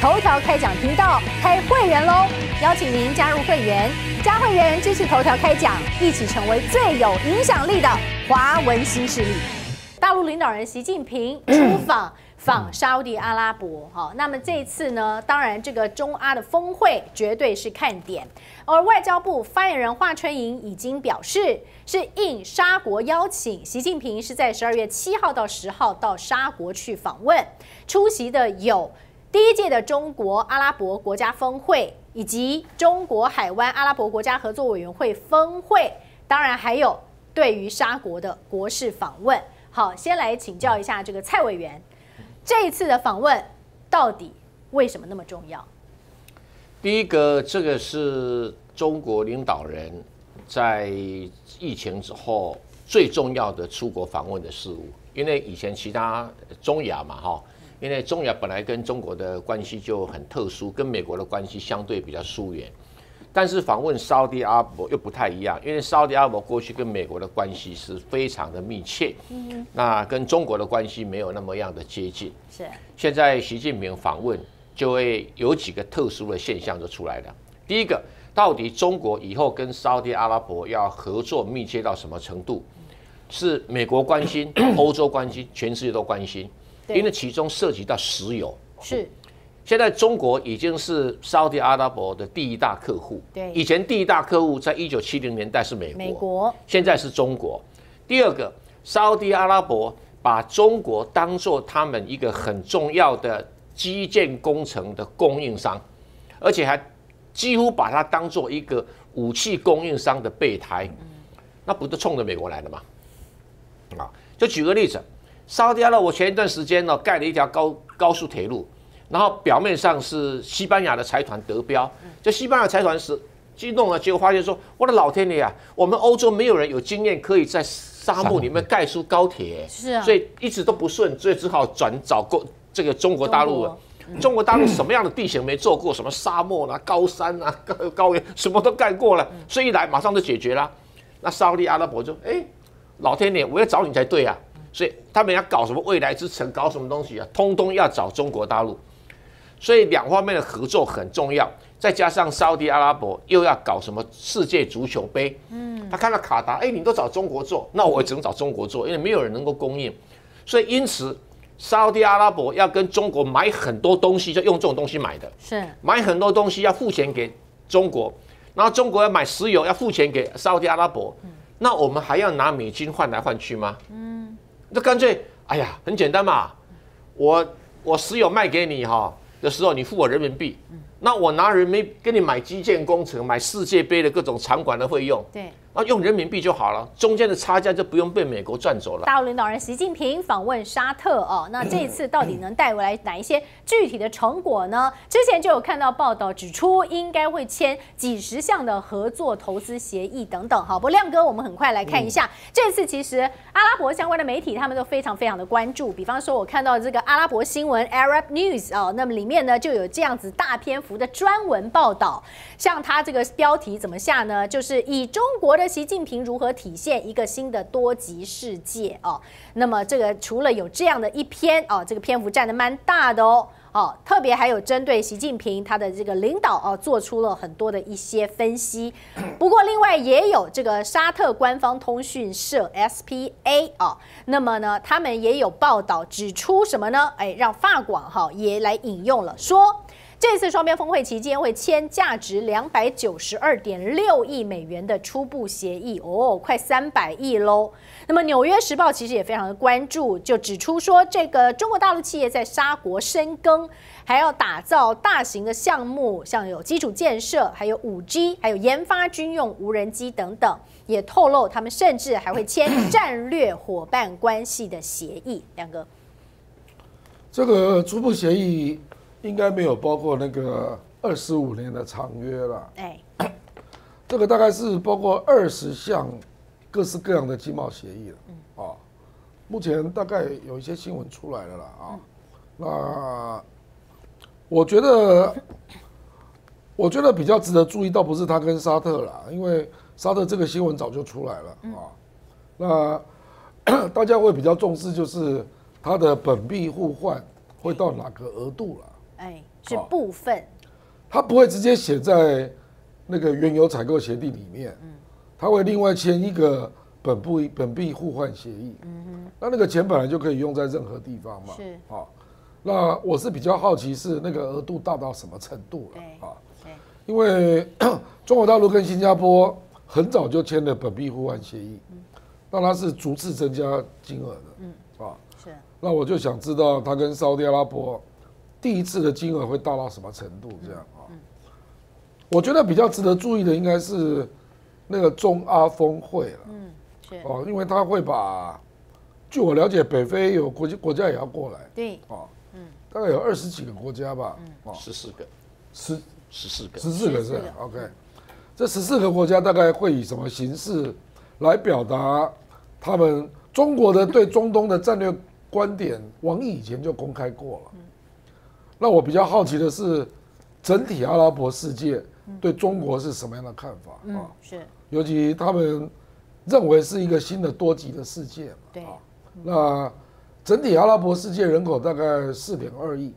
头条开讲频道开会员喽！邀请您加入会员，加会员支持头条开讲，一起成为最有影响力的华文新势力。大陆领导人习近平出访沙烏地阿拉伯，好，那么这一次呢，当然这个中阿的峰会绝对是看点。而外交部发言人华春莹已经表示，是应沙国邀请，习近平是在12月7号到10号到沙国去访问，出席的有第一届的中国阿拉伯国家峰会，以及中国海湾阿拉伯国家合作委员会峰会，当然还有对于沙国的国事访问。好，先来请教一下这个蔡委员。这一次的访问到底为什么那么重要？ 第一个，这个是中国领导人在疫情之后最重要的出国访问的事务，因为以前其他中亚嘛，因为中亚本来跟中国的关系就很特殊，跟美国的关系相对比较疏远。但是访问沙烏地阿拉伯又不太一样，因为沙烏地阿拉伯过去跟美国的关系是非常的密切，那跟中国的关系没有那么样的接近。是，现在习近平访问就会有几个特殊的现象就出来了。第一个，到底中国以后跟沙烏地阿拉伯要合作密切到什么程度？是美国关心、欧洲关心、全世界都关心，因为其中涉及到石油。是。现在中国已经是沙烏地阿拉伯的第一大客户。对，以前第一大客户在1970年代是美国，现在是中国。第二个，沙烏地阿拉伯把中国当作他们一个很重要的基建工程的供应商，而且还几乎把它当作一个武器供应商的备胎。那不是冲着美国来的吗？啊，就举个例子，沙烏地阿拉伯前一段时间呢盖了一条高速铁路。然后表面上是西班牙的财团得标，这西班牙财团是激动了，结果发现说：“我的老天爷啊，我们欧洲没有人有经验可以在沙漠里面盖出高铁，是啊，所以一直都不顺，所以只好找这个中国大陆了。中国大陆什么样的地形没做过，什么沙漠啊、高山啊、高原，什么都盖过了，所以一来马上就解决了。那沙烏地阿拉伯就老天爷，我要找你才对啊，所以他们要搞什么未来之城，搞什么东西啊，通通要找中国大陆。”所以两方面的合作很重要，再加上沙烏地阿拉伯又要搞什么世界足球杯，他看到卡达，你都找中国做，那我也只能找中国做，因为没有人能够供应，所以因此沙烏地阿拉伯要跟中国买很多东西，就用这种东西买的，是买很多东西要付钱给中国，然后中国要买石油要付钱给沙烏地阿拉伯，那我们还要拿美金换来换去吗？那干脆，很简单嘛，我石油卖给你的时候，你付我人民币，那我拿人民币跟你买基建工程、买世界杯的各种场馆的费用，对，用人民币就好了，中间的差价就不用被美国赚走了。 大陆领导人习近平访问沙特那这一次到底能带回来哪一些具体的成果呢？之前就有看到报道指出，应该会签几十项的合作投资协议等等。好，不过亮哥，我们很快来看一下，这次其实阿拉伯相关的媒体他们都非常的关注，比方说我看到这个阿拉伯新闻 Arab News 那么里面呢就有这样子大篇幅的专文报道，像它这个标题怎么下呢？就是以中国的习近平如何体现一个新的多极世界那么这个除了有这样的一篇这个篇幅占得蛮大的特别还有针对习近平他的这个领导做出了很多的一些分析。不过另外也有这个沙特官方通讯社 SPA 那么呢他们也有报道指出什么呢？让法广也来引用了，说这次双边峰会期间会签价值292.6亿美元的初步协议快300亿喽。那么《纽约时报》其实也非常的关注，就指出说，这个中国大陆企业在沙国深耕，还要打造大型的项目，像有基础建设，还有5G， 还有研发军用无人机等等。也透露他们甚至还会签战略伙伴关系的协议。亮哥， 这个初步协议应该没有包括那个25年的长约了。这个大概是包括20项各式各样的经贸协议了。目前大概有一些新闻出来了啦。那我觉得比较值得注意，倒不是他跟沙特啦，因为沙特这个新闻早就出来了那大家会比较重视，就是它的本币互换会到哪个额度了？ 是部分， 它不会直接写在那个原油采购协定里面，它会另外签一个本币互换协议，那个钱本来就可以用在任何地方嘛， 是那我是比较好奇是那个额度大到什么程度了啊？因为中国大陆跟新加坡很早就签了本币互换协议，那它是逐次增加金额的，是。那我就想知道它跟沙特阿拉伯第一次的金额会大到什么程度？这样我觉得比较值得注意的应该是那个中阿峰会了， 是因为他会把，据我了解，北非有国家也要过来， 对， 大概有20几个国家吧 ，14个 ，14个是 OK， 这14个国家大概会以什么形式来表达他们中国的对中东的战略观点？王毅以前就公开过了。那我比较好奇的是，整体阿拉伯世界对中国是什么样的看法是， 尤其他们认为是一个新的多极的世界嘛。 对， 那整体阿拉伯世界人口大概4.2亿，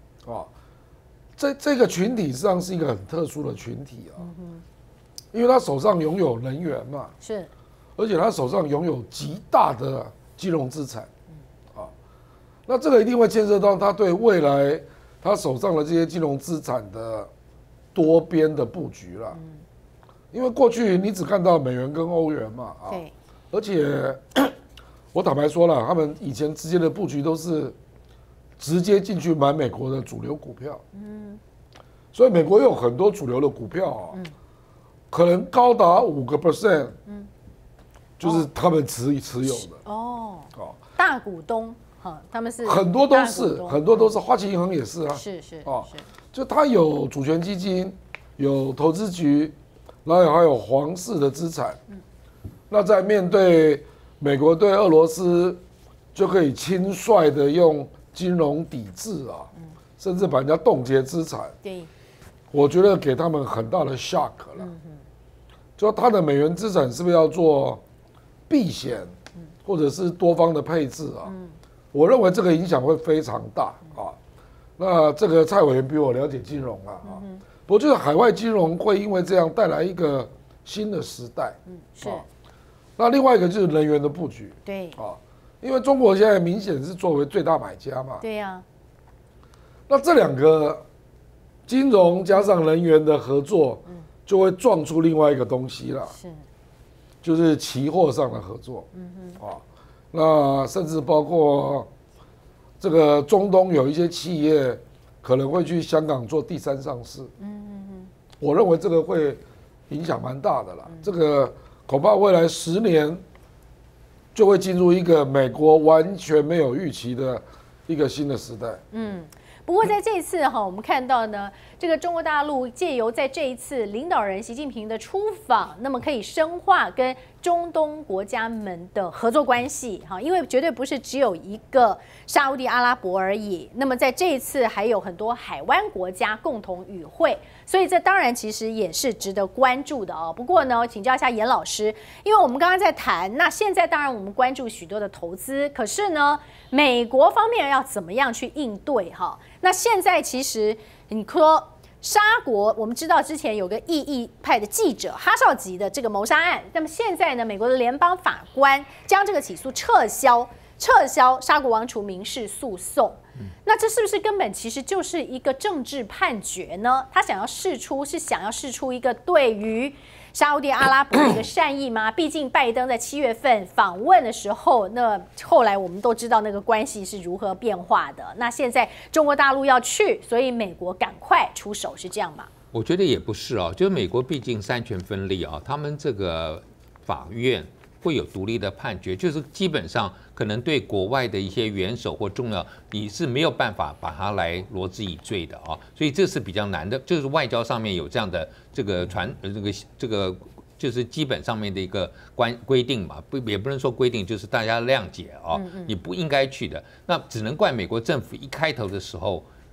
这个群体实际上是一个很特殊的群体因为他手上拥有能源嘛， 是， 而且他手上拥有极大的金融资产，那这个一定会牵涉到他对未来他手上的这些金融资产的多边的布局了。因为过去你只看到美元跟欧元嘛， 对， 而且我坦白说了，他们以前之间的布局都是直接进去买美国的主流股票，所以美国有很多主流的股票可能高达5%，就是他们持有的大股东。他们是很多都是花旗银行也是啊， 是， 就他有主权基金，有投资局，然后还有皇室的资产，那在面对美国对俄罗斯，就可以轻率的用金融抵制甚至把人家冻结资产， 对， 我觉得给他们很大的 shock 了，就他的美元资产是不是要做避险，或者是多方的配置我认为这个影响会非常大那这个蔡委员比我了解金融不过就是海外金融会因为这样带来一个新的时代， 是。 那另外一个就是能源的布局， 对因为中国现在明显是作为最大买家嘛， 对呀。 那这两个金融加上能源的合作，就会撞出另外一个东西了， 是， 就是期货上的合作，那甚至包括这个中东有一些企业可能会去香港做第3上市，我认为这个会影响蛮大的啦，这个恐怕未来10年就会进入一个美国完全没有预期的一个新的时代。 不过在这一次我们看到呢，这个中国大陆借由在这一次领导人习近平的出访，那么可以深化跟中东国家们的合作关系因为绝对不是只有一个沙烏地阿拉伯而已。那么在这一次还有很多海湾国家共同与会，所以这当然其实也是值得关注的不过呢，请教一下严老师，因为我们刚刚在谈，那现在当然我们关注许多的投资，可是呢，美国方面要怎么样去应对那现在其实你说沙国，我们知道之前有个异议派的记者哈绍吉的这个谋杀案，那么现在呢，美国的联邦法官将这个起诉撤销沙国王储民事诉讼。那这是不是根本其实就是一个政治判决呢？他想要释出一个对于沙烏地阿拉伯的一个善意吗？毕竟拜登在7月份访问的时候，那后来我们都知道那个关系是如何变化的。那现在中国大陆要去，所以美国赶快出手，是这样吗？ 我觉得也不是就是美国毕竟三权分立他们这个法院会有独立的判决，就是基本上可能对国外的一些元首或重要，你是没有办法把它来罗织以罪的所以这是比较难的，就是外交上面有这样的这个这个就是基本上面的一个规定嘛，也不能说规定，就是大家谅解你不应该去的，那只能怪美国政府一开头的时候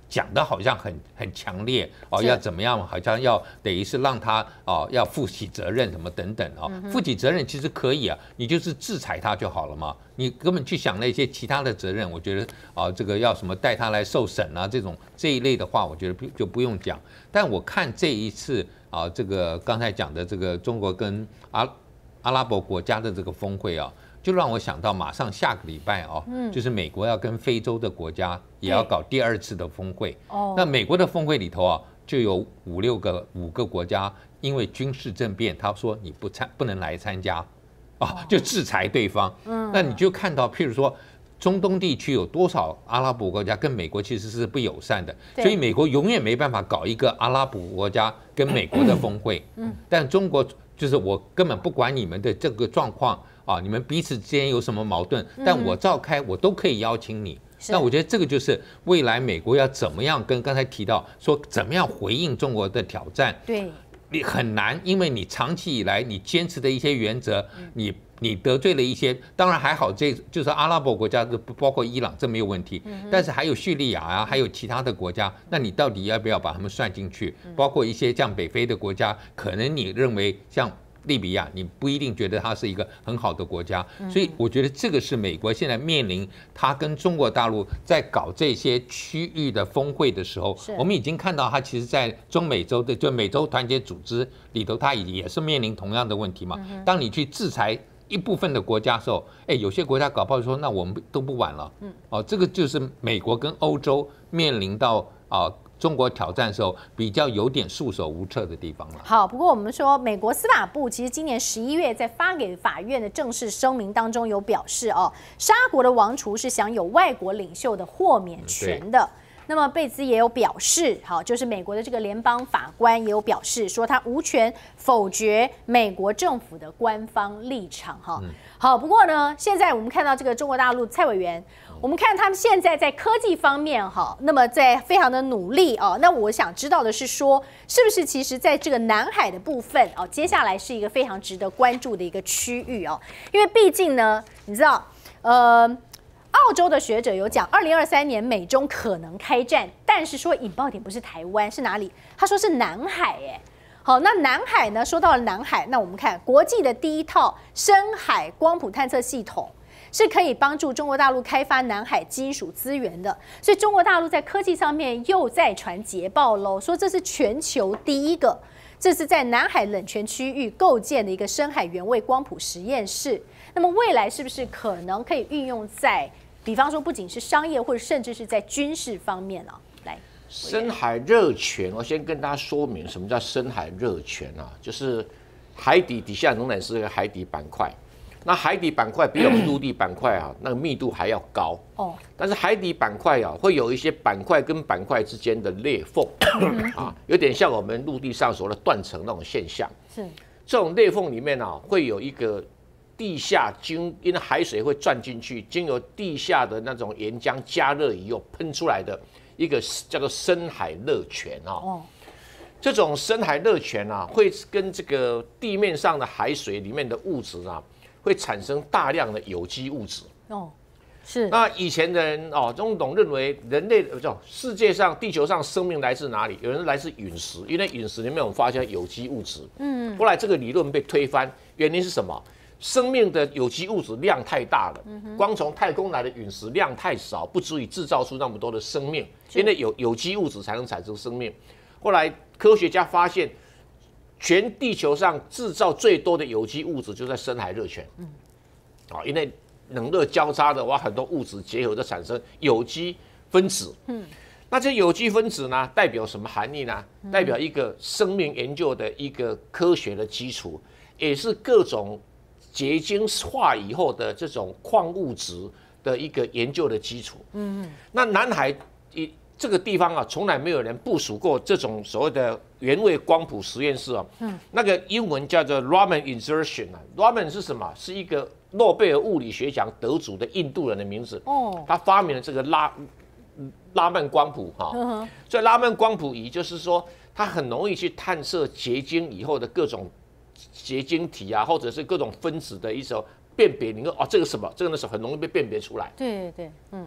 讲的好像很强烈哦，要怎么样？好像要等于是让他哦要负起责任什么等等哦，负起责任其实可以啊，你就是制裁他就好了嘛，你根本去想那些其他的责任，我觉得啊这个要什么带他来受审啊这一类的话，我觉得就不用讲。但我看这一次啊，这个刚才讲的这个中国跟阿拉伯国家的这个峰会啊。就让我想到，马上下个礼拜哦，就是美国要跟非洲的国家也要搞第2次的峰会。哦，那美国的峰会里头啊，就有5个国家因为军事政变，他说你不能来参加，啊，就制裁对方。那你就看到，譬如说中东地区有多少阿拉伯国家跟美国其实是不友善的，所以美国永远没办法搞一个阿拉伯国家跟美国的峰会。但中国就是我根本不管你们的这个状况。啊，你们彼此之间有什么矛盾？但我召开，我都可以邀请你。那我觉得这个就是未来美国要怎么样跟刚才提到说怎么样回应中国的挑战。 对， 你很难，因为你长期以来你坚持的一些原则，你得罪了一些，当然还好，这就是阿拉伯国家，包括伊朗，这没有问题。但是还有叙利亚啊，还有其他的国家，那你到底要不要把他们算进去？包括一些像北非的国家，可能你认为像。利比亚，你不一定觉得它是一个很好的国家，所以我觉得这个是美国现在面临它跟中国大陆在搞这些区域的峰会的时候，我们已经看到它其实，在中美洲的就美洲团结组织里头，它也是面临同样的问题嘛。当你去制裁一部分的国家的时候，有些国家搞不好说，那我们都不玩了。这个就是美国跟欧洲面临到中国挑战的时候，比较有点束手无策的地方了。 好，不过我们说，美国司法部其实今年11月在发给法院的正式声明当中有表示，沙国的王储是享有外国领袖的豁免权的。那么贝兹也有表示，好，就是美国的这个联邦法官也有表示说，他无权否决美国政府的官方立场。好，不过呢，现在我们看到这个中国大陆蔡委员。我们看他们现在在科技方面那么在非常的努力那我想知道的是说，是不是其实在这个南海的部分接下来是一个非常值得关注的一个区域因为毕竟呢，你知道澳洲的学者有讲，2023年美中可能开战，但是说引爆点不是台湾，是哪里？他说是南海好，那南海呢？说到了南海，那我们看国际的第一套深海光谱探测系统。是可以帮助中国大陆开发南海金属资源的，所以中国大陆在科技上面又再传捷报喽，说这是全球第一个，这是在南海冷泉区域构建的一个深海原位光谱实验室。那么未来是不是可能可以运用在，比方说不仅是商业，或者甚至是在军事方面来， 深海热泉，我先跟大家说明什么叫深海热泉就是海底下仍然是一个海底板块。那海底板块比我们陆地板块那个密度还要高但是海底板块会有一些板块跟板块之间的裂缝有点像我们陆地上所的断层那种现象。是这种裂缝里面会有一个地下因为海水会钻进去，经由地下的那种岩浆加热以后喷出来的一个叫做深海热泉这种深海热泉会跟这个地面上的海水里面的物质会产生大量的有机物质是。 那以前的人中董认为人类世界上地球上生命来自哪里？有人来自陨石，因为陨石里面我们发现有机物质。后来这个理论被推翻，原因是什么？生命的有机物质量太大了，光从太空来的陨石量太少，不足以制造出那么多的生命，因为有机物质才能产生生命。后来科学家发现。全地球上制造最多的有机物质就在深海热泉，因为冷热交叉的很多物质结合就产生有机分子，那这有机分子呢，代表什么含义呢？代表一个生命研究的一个科学的基础，也是各种结晶化以后的这种矿物质的一个研究的基础。那南海这个地方从来没有人部署过这种所谓的原位光谱实验室那个英文叫做 Raman insertion。Raman 是什么？是一个诺贝尔物理学奖得主的印度人的名字。他发明了这个拉曼光谱所以拉曼光谱仪就是说，它很容易去探测结晶以后的各种结晶体或者是各种分子的一种辨别。你说这个什么？这个很容易被辨别出来。 对。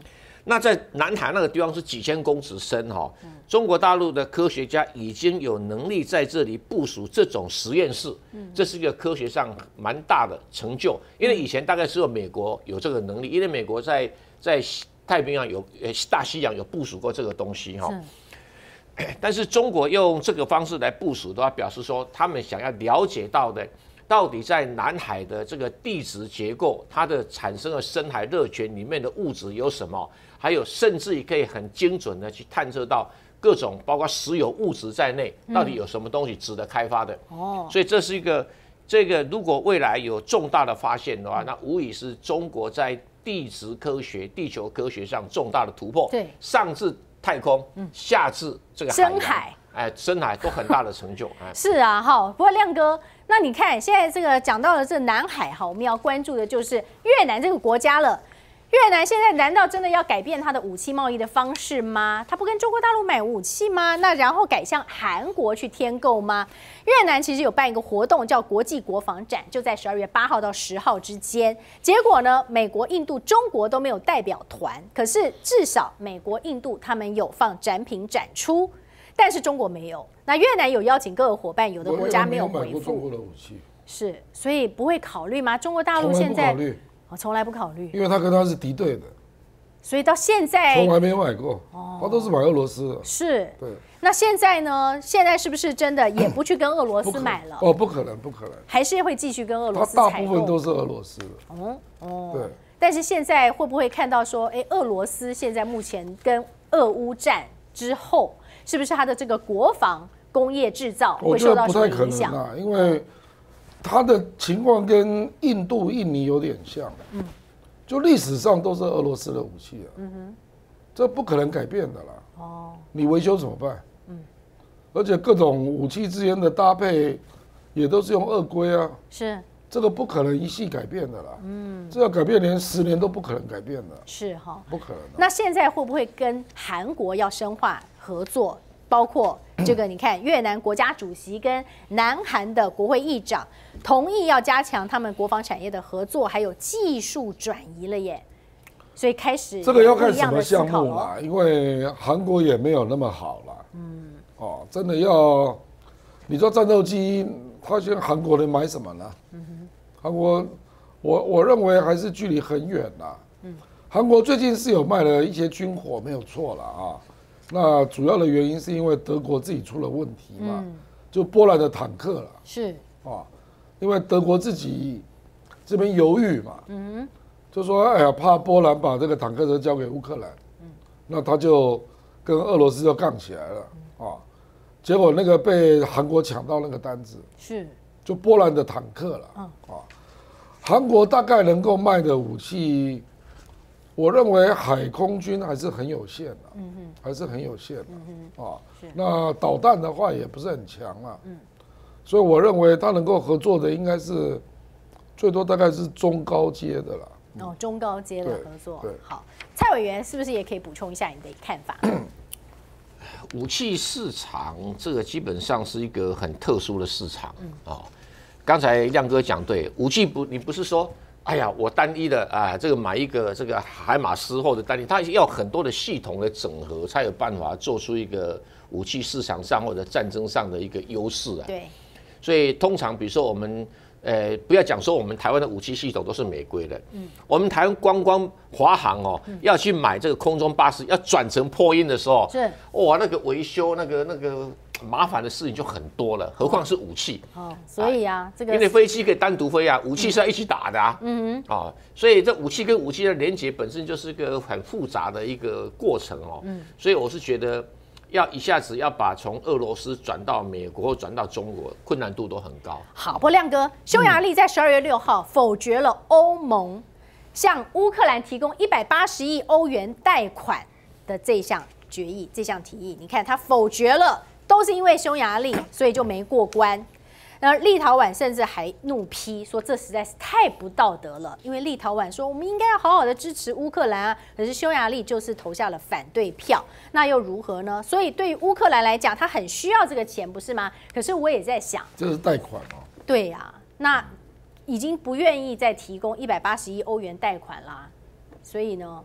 那在南海那个地方是几千公尺深哈，中国大陆的科学家已经有能力在这里部署这种实验室，这是一个科学上蛮大的成就。因为以前大概只有美国有这个能力，因为美国在太平洋有大西洋有部署过这个东西哈。但是中国用这个方式来部署的话，表示说他们想要了解到的。到底在南海的这个地质结构，它的产生的深海热泉里面的物质有什么？还有甚至于可以很精准的去探测到各种包括石油物质在内，到底有什么东西值得开发的。所以这是一个如果未来有重大的发现的话，那无疑是中国在地质科学、地球科学上重大的突破。 对， 上至太空，下至这个深海。 深海都很大的成就。 是啊，哈。不过亮哥，那你看现在这个讲到了这南海哈，我们要关注的就是越南这个国家了。越南现在难道真的要改变它的武器贸易的方式吗？它不跟中国大陆买武器吗？那然后改向韩国去添购吗？越南其实有办一个活动叫国际国防展，就在12月8号到10号之间。结果呢，美国、印度、中国都没有代表团，可是至少美国、印度他们有放展品展出。但是中国没有，那越南有邀请各个伙伴，有的国家没有回复。 中国的武器是，所以不会考虑吗？中国大陆现在从来不考虑， 因为他跟他是敌对的， 所以到现在从来没有买过，他都是买俄罗斯的。 是， 对。 那现在呢？现在是不是真的也不去跟俄罗斯买了？ 不可能，不可能， 还是会继续跟俄罗斯采购。大部分都是俄罗斯的。对。 但是现在会不会看到说，俄罗斯现在目前跟俄乌战之后？是不是它的这个国防工业制造会受到什么影响？ 我觉得不太可能啊，因为它的情况跟印度、印尼有点像，就历史上都是俄罗斯的武器啊，这不可能改变的啦。你维修怎么办？而且各种武器之间的搭配也都是用俄规啊， 是这个不可能一系改变的啦。这要改变连10年都不可能改变的， 是哈， 不可能。 那现在会不会跟韩国要深化合作？包括这个，你看越南国家主席跟南韩的国会议长同意要加强他们国防产业的合作，还有技术转移了耶。所以开始这个要看什么项目啦，因为韩国也没有那么好啦。真的要你说战斗机，他现在韩国人买什么呢？韩国，我认为还是距离很远啦。韩国最近是有卖了一些军火，没有错了啊。那主要的原因是因为德国自己出了问题嘛，就波兰的坦克了。 是因为德国自己这边犹豫嘛，就说哎呀，怕波兰把这个坦克车交给乌克兰，那他就跟俄罗斯就杠起来了结果那个被韩国抢到那个单子， 是就波兰的坦克了韩国大概能够卖的武器。我认为海空军还是很有限的，还是很有限的那导弹的话也不是很强啊，所以我认为他能够合作的应该是最多大概是中高阶的啦。 中高阶的合作。好，蔡委员是不是也可以补充一下你的看法？ 武器市场这个基本上是一个很特殊的市场刚才亮哥讲对，武器你不是说。哎呀，我单一的这个买一个这个海马斯或者单一，它要很多的系统的整合，才有办法做出一个武器市场上或者战争上的一个优势对， 所以通常比如说我们不要讲说我们台湾的武器系统都是美规的，我们台湾光华航要去买这个空中巴士，要转成波音的时候， 是哇，那个维修那个。麻烦的事情就很多了，何况是武器所以这个因为飞机可以单独飞啊，武器是要一起打的所以这武器跟武器的连接本身就是一个很复杂的一个过程所以我是觉得要一下子要把从俄罗斯转到美国或转到中国，困难度都很高。 好，不过亮哥，匈牙利在12月6号否决了欧盟向乌克兰提供180亿欧元贷款的这项决议，这项提议，你看他否决了。都是因为匈牙利，所以就没过关。然后立陶宛甚至还怒批说这实在是太不道德了，因为立陶宛说我们应该要好好的支持乌克兰啊，可是匈牙利就是投下了反对票，那又如何呢？所以对于乌克兰来讲，他很需要这个钱，不是吗？可是我也在想， 这是贷款对呀，那已经不愿意再提供180亿欧元贷款啦，所以呢？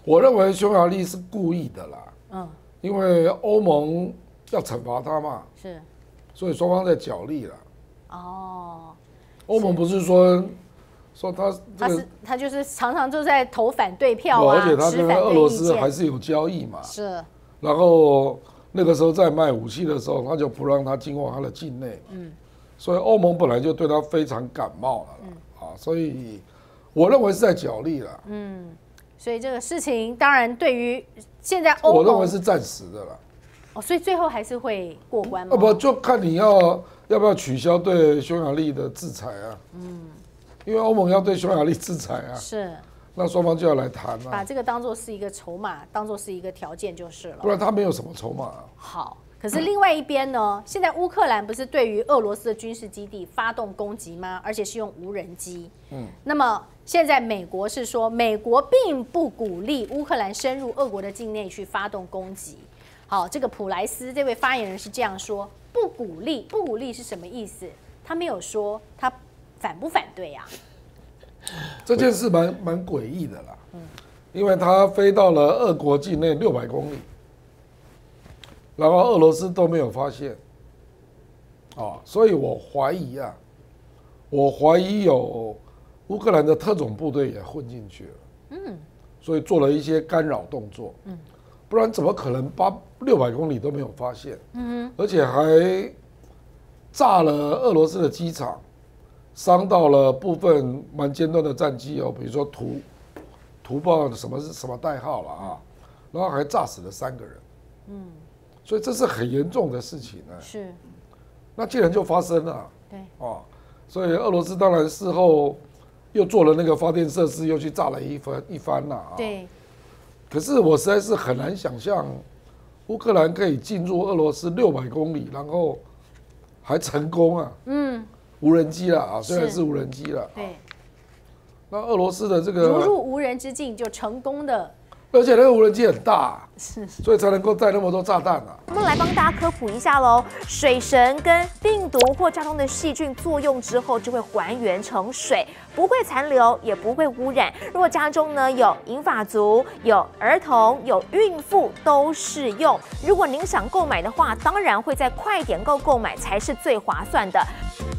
我认为匈牙利是故意的啦，因为欧盟要惩罚他嘛， 是， 所以双方在角力了。 哦， 欧盟不是说他就是常常就在投反对票啊， 而且他跟俄罗斯还是有交易嘛， 是。 然后那个时候在卖武器的时候，他就不让他经过他的境内，所以欧盟本来就对他非常感冒了，所以我认为是在角力了， 所以这个事情当然对于现在欧盟， 我认为是暂时的了。 所以最后还是会过关吗？ 不，就看你要不要取消对匈牙利的制裁啊。因为欧盟要对匈牙利制裁啊。 是。 那双方就要来谈啊。 把这个当作是一个筹码，当作是一个条件就是了。 不然他没有什么筹码啊。 好，可是另外一边呢，现在乌克兰不是对于俄罗斯的军事基地发动攻击吗？而且是用无人机。那么现在美国是说，美国并不鼓励乌克兰深入俄国的境内去发动攻击。好，这个普莱斯这位发言人是这样说：不鼓励，不鼓励是什么意思？他没有说他反不反对啊。 这件事蛮诡异的啦，因为他飞到了俄国境内600公里，然后俄罗斯都没有发现，所以我怀疑有乌克兰的特种部队也混进去了，所以做了一些干扰动作，不然怎么可能600公里都没有发现？而且还炸了俄罗斯的机场，伤到了部分蛮尖端的战机比如说图报什么代号了啊，然后还炸死了3个人，所以这是很严重的事情呢。 是， 那既然就发生了， 对， 所以俄罗斯当然事后又做了那个发电设施，又去炸了一番了啊。 对。 可是我实在是很难想象，乌克兰可以进入俄罗斯600公里，然后还成功啊！无人机了啊，虽然是无人机了。 对。 那俄罗斯的这个如入无人之境，就成功的。 而且那个无人机很大，所以才能够带那么多炸弹啊。 我们来帮大家科普一下喽，水神跟病毒或家中的细菌作用之后，就会还原成水，不会残留，也不会污染。如果家中呢有银发族、有儿童、有孕妇都适用。如果您想购买的话，当然会在快点购购买才是最划算的。